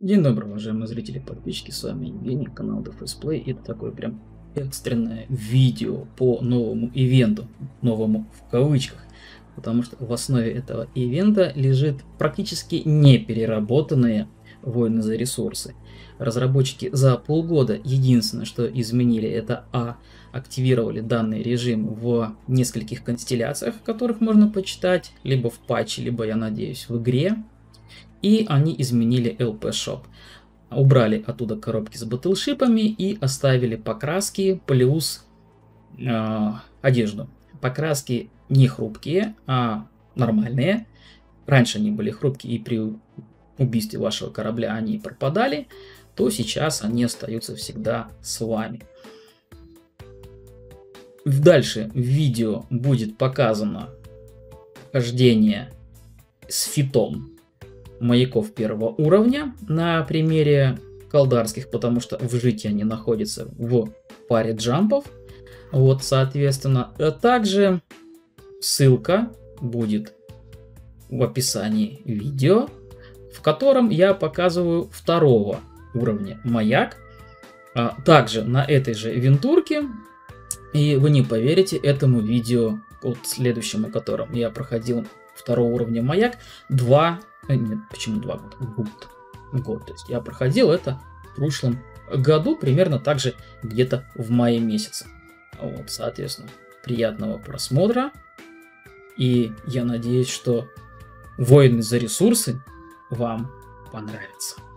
День добрый, уважаемые зрители и подписчики, с вами Евгений, канал DefSplay. И это такое прям экстренное видео по новому ивенту, новому в кавычках, потому что в основе этого ивента лежит практически непереработанные войны за ресурсы. Разработчики за полгода единственное, что изменили, это активировали данный режим в нескольких констелляциях, которых можно почитать, либо в патче, либо, я надеюсь, в игре. И они изменили LP Shop. Убрали оттуда коробки с батлшипами и оставили покраски плюс одежду. Покраски не хрупкие, а нормальные. Раньше они были хрупкие, и при убийстве вашего корабля они пропадали, то сейчас они остаются всегда с вами. Дальше в видео будет показано хождение с фитом маяков первого уровня на примере колдарских, потому что в житии они находятся в паре джампов. Вот, соответственно, также ссылка будет в описании видео, в котором я показываю второго уровня маяк, также на этой же винтурке. И вы не поверите этому видео, вот следующему, которым я проходил второго уровня маяк, нет, почему 2 года? Год. То есть я проходил это в прошлом году, примерно так же где-то в мае месяце. Вот, соответственно, приятного просмотра. И я надеюсь, что войны за ресурсы вам понравятся.